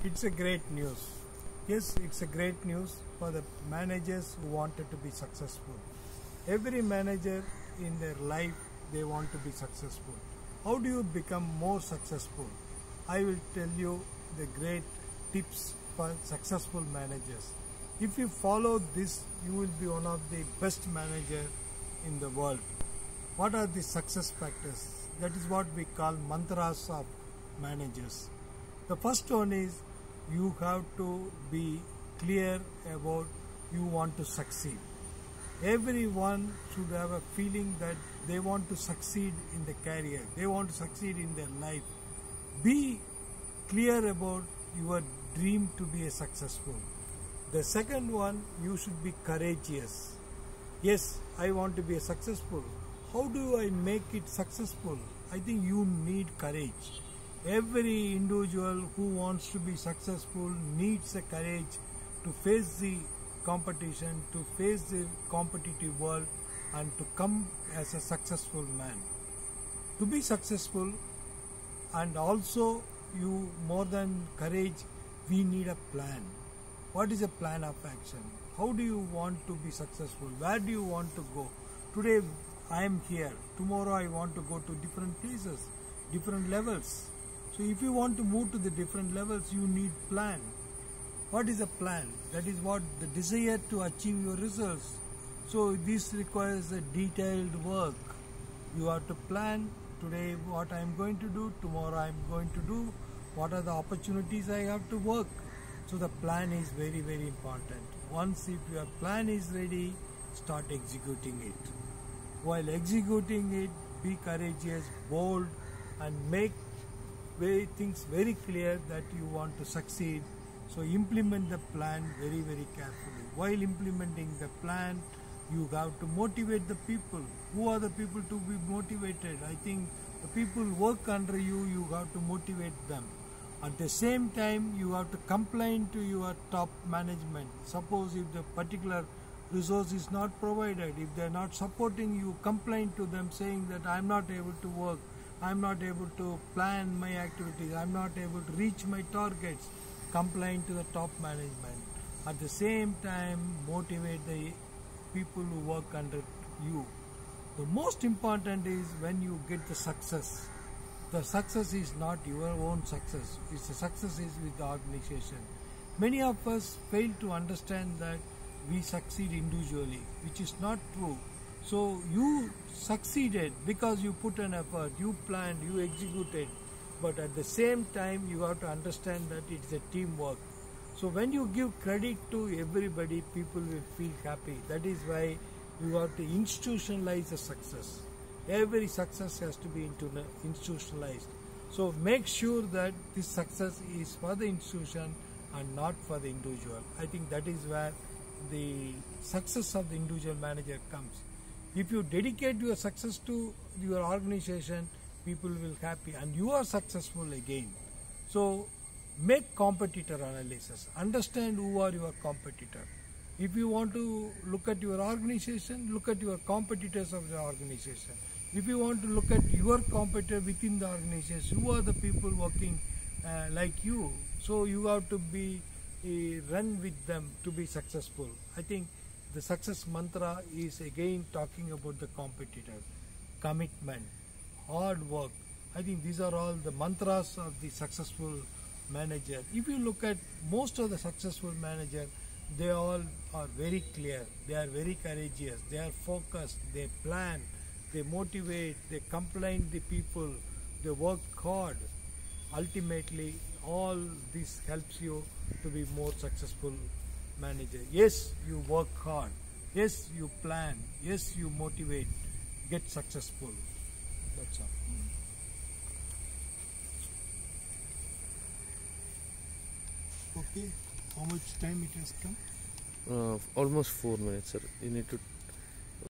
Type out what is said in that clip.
It's a great news. Yes, it's a great news for the managers who wanted to be successful. Every manager in their life, they want to be successful. How do you become more successful? I will tell you the great tips for successful managers. If you follow this, you will be one of the best manager in the world. What are the success factors? That is what we call mantras of managers. The first one is you have to be clear about you want to succeed. Everyone should have a feeling that they want to succeed in the career, they want to succeed in their life. Be clear about your dream to be a successful. The second one, you should be courageous. Yes, I want to be a successful. How do I make it successful? I think you need courage. Every individual who wants to be successful needs the courage to face the competition, to face the competitive world, and to come as a successful man. To be successful, and also you, more than courage, we need a plan. What is a plan of action? How do you want to be successful? Where do you want to go? Today I am here, tomorrow I want to go to different places, different levels. So if you want to move to the different levels, you need plan. What is a plan? That is what the desire to achieve your results. So this requires a detailed work. You have to plan today what I am going to do, tomorrow I am going to do, what are the opportunities I have to work. So the plan is very, very important. Once if your plan is ready, start executing it. While executing it, be courageous, bold, and make things very clear that you want to succeed. So implement the plan very, very carefully. While implementing the plan, you have to motivate the people. Who are the people to be motivated? I think the people who work under you, you have to motivate them. At the same time, you have to complain to your top management. Suppose if the particular resource is not provided, if they are not supporting you, complain to them saying that I am not able to work, I am not able to plan my activities, I am not able to reach my targets. Complain to the top management. At the same time, motivate the people who work under you. The most important is when you get the success. The success is not your own success. It's the success is with the organization. Many of us fail to understand that we succeed individually, which is not true. So you succeeded because you put an effort, you planned, you executed. But at the same time, you have to understand that it's a teamwork. So when you give credit to everybody, people will feel happy. That is why you have to institutionalize the success. Every success has to be institutionalized. So make sure that this success is for the institution and not for the individual. I think that is where the success of the individual manager comes. If you dedicate your success to your organization, people will be happy and you are successful again. So make competitor analysis. Understand who are your competitor. If you want to look at your organization, look at your competitors of the organization. If you want to look at your competitor within the organization, who are the people working like you? So you have to be run with them to be successful. I think the success mantra is again talking about the competitor, commitment, hard work. I think these are all the mantras of the successful manager. If you look at most of the successful manager, they all are very clear, they are very courageous, they are focused, they plan, they motivate, they complain the people, they work hard. Ultimately, all this helps you to be more successful manager. Yes, you work hard. Yes, you plan. Yes, you motivate. Get successful. That's all. Okay. How much time it has come? Almost 4 minutes, sir. You need to